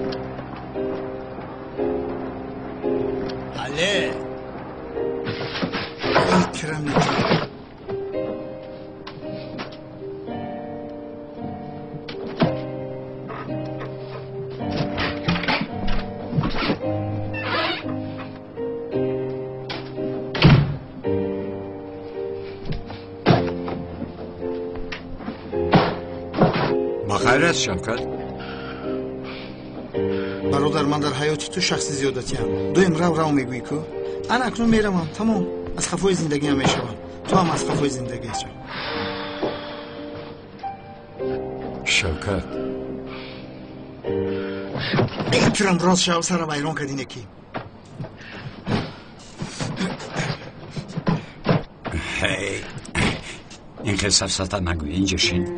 بله. اکرم نجات. بخیر است شوکت. برادر من در حیات تو شخص زیادتی هم. دویم رو میگویی که انا اکنون میروم. تمام از خفای زندگی هم میشوم. تو هم از خفای زندگی شو. شوکت اکرم راست شو سر ویران کردین کی. هی این خیلی سفسطه نگوی اینجا شین.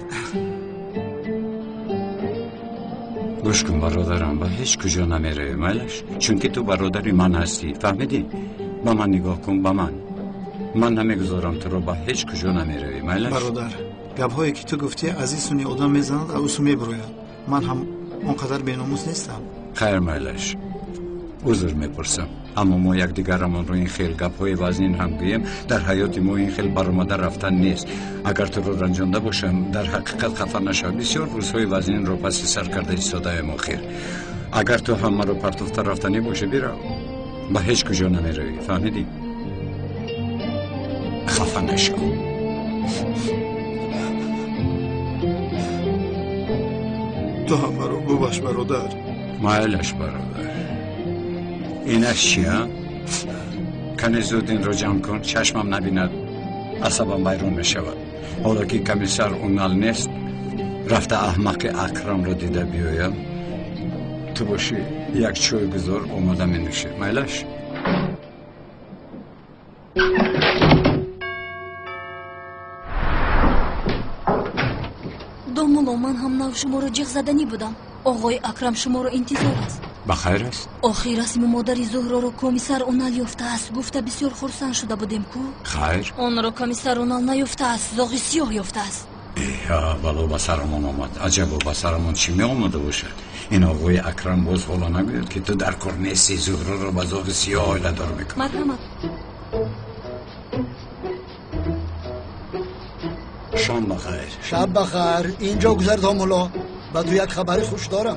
گوش کن برادرم با هیچ کجا نمیره میلش. چون که تو برادری من هستی. فهمیدی؟ با من نگاه کن با من. من نمیگذارم تو رو با هیچ کجا نمیره میلش. برادر گپ هایی که تو گفتی عزیزونی آدم میزند اوسو میبروید. من هم اونقدر بیناموس نیستم. خیر میلش عذر میپرسم اما ما یک دیگرمان رو این خیل گپ های وزنین هم گوییم. در حیات ما این خیل برآمده رفتن نیست. اگر تو رو رنجانده باشم در حقیقت خفه نشو. بسیار روزهای وزنین رو پس سر کرده ایستاده ما خیر. اگر تو هم مرا پرتوفته رفتنی باشه بیرو. با هیچ کجا نمیروی. فهمیدی؟ خفه نشو. تو هم مرا ببخش برادر. مایلش برادر. اینش چیه؟ کنی زود این رو جمع کن. چشمم نبیند عصبم بیرون میشود. حالا که کمیسر اونال نیست رفته احمق اکرم رو دیده بیایم. تو باشی یک چوی گذار اومده می نوشه. میلش دومولو من هم نو شما رو جیغ زدنی بودم. آقای اکرم شما رو انتظار است. بخیر است؟ آخی رسم مادری زهرا رو کمیسر اونال یافته است. گفته بسیار خرسند شده بودیم کو. خیر؟ اون رو کمیسر اونال نیافته است. زاغ سیاه یافته است. یا بلا بسرمون آمد. عجب و بسرمون چی می آمده باشد؟ این آقای اکرم باز حالا نگوید که تو در کار نیستی. زهرا رو با زاغ سیاه آیله دار میکن. مرحمت. شام بخیر. شب بخیر. اینجا گذرد مولا. با تو یک خبر خوش دارم.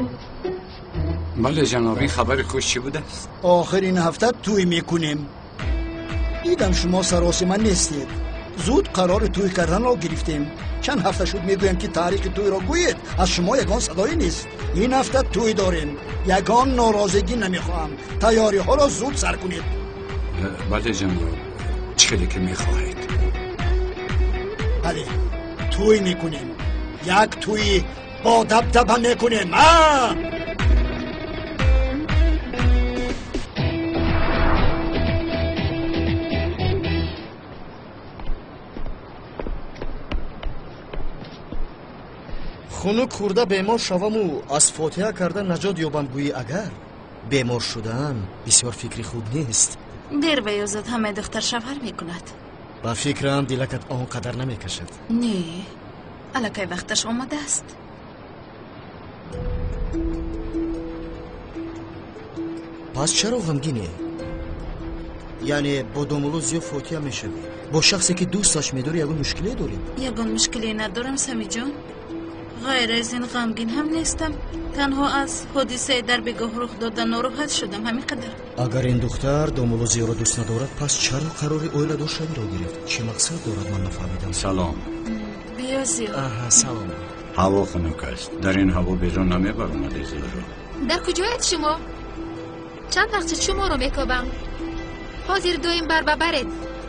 بله جناب این خبر خوش چی بوده است؟ آخرین هفته توی میکنیم. دیدم شما سراس من نیستید. زود قرار توی کردن را گرفتیم. چند هفته شد میگویم که تاریخ توی را گویید. از شما یگان صدایی نیست. این هفته توی داریم. یگان ناراضگی نمیخواهم. تیاری ها را زود سر کنید. بله جناب چه که میخواهید؟ بله توی میکنیم. یک توی با دبدبه میکنیم. خونوک خورده بیمار شوم و از فاتحه کردن نجات یابم. گویی اگر بیمار شدن بسیار فکری خوب نیست. دیر بیازد همه دختر شوهر میکند. با فکرم دلکت آنقدر نمیکشد. نه الکی وقتش آمده است. پس چرا غمگینی؟ یعنی با دومولو زیاد فوتیا میشوی؟ با شخصی که دوستش میداری یگون مشکلی داریم؟ یگون مشکلی ندارم سمی جان. غیر از این غمگین هم نیستم. تنها از حادثه در بگاه رخ دادن ناراحت شدم، همین قدر. اگر این دختر دومولو زیاد را دوست ندارد پس چرا قراری اویل داشتن را گرفت؟ چه مقصد دارد من نفهمیدم. سلام. بیا زیاد. سلام. هوا خنک است. در این هوا بیرون نمیبرم زهرا. در کجایید شما؟ چند وقت شما رو میکوبم. حاضر دویم بر ببرید.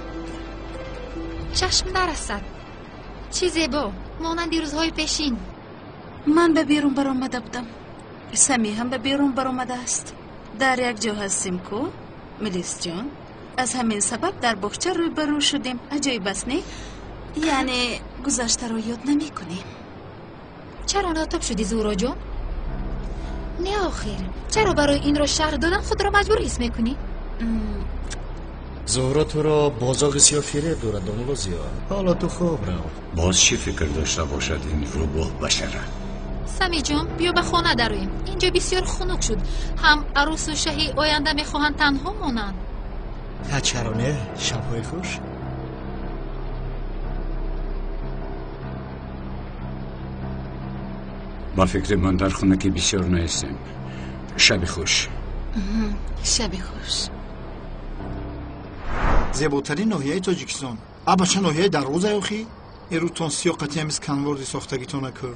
چشم نرسد. چه زیبا مانند روزهای پیشین. من به بیرون برآمده بودم. سمی هم به بیرون برآمده است. در یک جا هستیم کو ملیس جان. از همین سبب در باغچه روبرو شدیم. عجیب است نه؟ یعنی گذشته رو یاد نمی کنیم. چرا ناتوب شدی زهرا جان؟ نه آخر چرا برای این رو شرح دادن خود را مجبور حس میکنی؟ زهرا تو را بازاق سیاه فریب دارد دومولو زیاد. حالا تو خوب رو. باز چی فکر داشته باشد این روباه بشره؟ سمی جان بیا به خانه درویم. اینجا بسیار خنک شد. هم عروس و شهی آینده میخواهند تنها مانند. چرا نه؟ شبهای خوش. با فکر من در خونه که بسیار نیستیم. شب خوش. شب خوش. زیباترین ناحیه تاجیکستان. ابا چه ناحیه در روز آخی؟ ایرو تونسیو قطعی همیز کنواردی ساختگی تو نکرد.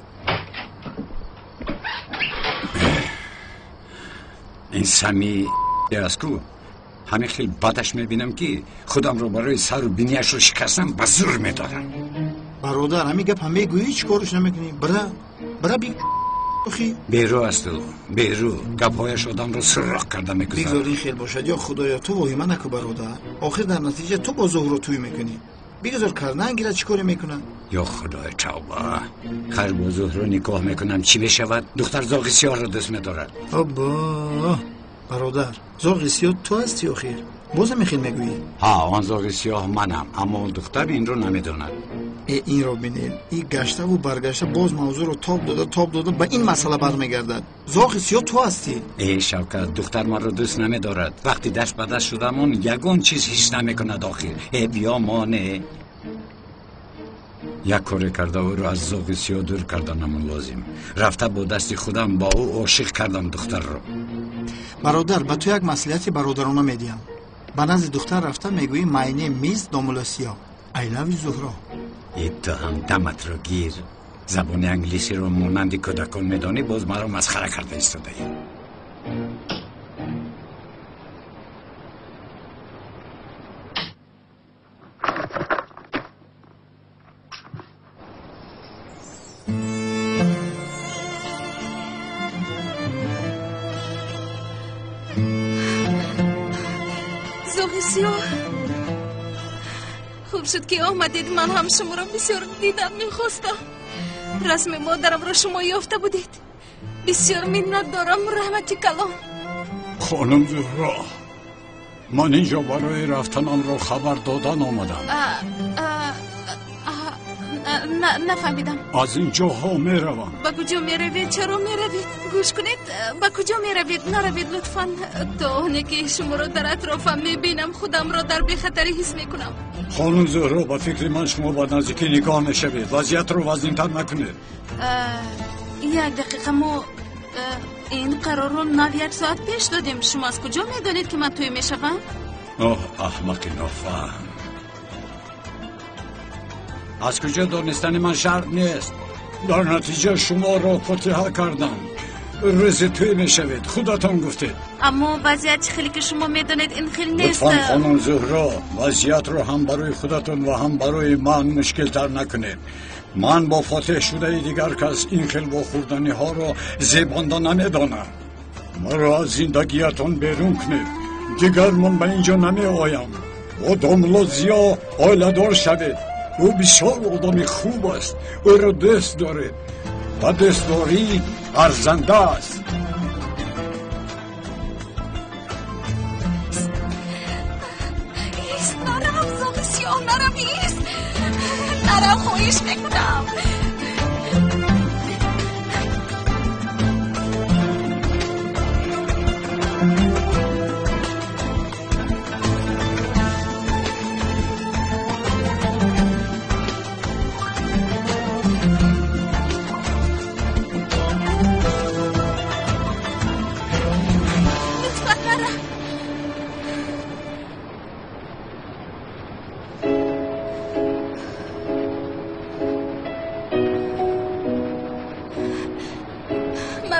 این سمی است کو. همین خیلی بدش میبینم که خودم رو برای سر و بینیش رو شکستم به زور میدارم. برادر همین گپ هم میگویی چی کارش نمیکنی؟ برا بی اخی بیرو است تو. بیرو گپهایش آدم رو سراخ کرده میگذاره. بگذار این خیل باشد یا خدایا تو واهمه نکو برادر. آخر در نتیجه تو با زهرا توی میکنی. بگذار کردن گیره چی کاری میکنن؟ یا خدای توبه. خیر با زهرا نکاح میکنم چی بشود؟ دختر زاغ سیاه رو دست میدارد. ابا برادر زاغ سیاه تو هستی آخر. بازم میخیل میگویی؟ ها آن زاغ سیاه منم اما دختر این رو نمیداند. این رو بینید این گشته و برگشته باز موضوع رو تاب داده به این مسئله برمیگردد. زاغ سیاه تو هستی. ای شوکت دختر من رو دوست نمیدارد. وقتی دست به دست شدمون یگون چیز هیچ نمیکند آخر. ای بیا مانه یک کاری کرده او رو از زاغ سیاه دور کردنمون لازم. رفته با دست خودم با او عاشق کردم دختر رو. برادر به تو یک مسئولیتی برادرانه میدیم. به نزد دختر رفته میگویی معنی میز دومولو سیاه. I love you زهرا. ای تو هم دمت رو گیر. زبان انگلیسی رو مانند کودکان میدانی باز مرا مسخره کرده ایستاده ای. زاغ سیاه خوب شد که آمدید. من هم شما را بسیار دیدن میخواستم. رسم مادرم را شما یافته بودید. بسیار منت دارم رحمتی کلان. خانم زهرا من اینجا برای رفتنم را خبر دادن آمدم. نفهمیدم. از این جاها می روم. با کجا می روید؟ چرا می روید؟ گوش کنید. با کجا می روید؟ نروید لطفاً. تا آنه که شما را در اطرافم می بینم خودم را در بی‌خطری حس می کنم. خانم زهرا با فکر من شما با نزدیکی نگاه نشوید. وضعیت رو وزین‌تر نکنید. یک دقیقه ما این قرار رو 91 ساعت پیش دادیم. شما از کجا می دانید که من توی می شوم؟ احمق نافهم. از کجا دانستن من شرط نیست. در نتیجه شما را فتحه کردم. رز توی می شوید. خودتان گفتید. اما وضعیت خیلی که شما می دانید این خیلی نیست. لطفاً خانم زهرا وضعیت رو هم برای خودتون و هم برای من مشکل تر نکنید. من با فتح شده دیگر کس این خیل با خوردنی ها را زیبانده نمیدانم. مرا از زندگیتون بیرون کنید. دیگر من به اینجا نمی آیم. با دومولو زیاه آیله دار شوید. او بسیار آدمی خوب است. او را دوست دارید. و دوست داری ارزنده است. ایست نرم زاغ سیاه نرم ایست. نرم خواهش میکنم.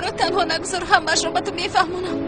مرا تنها نگذار، همه‌اش را به تو میفهمونم.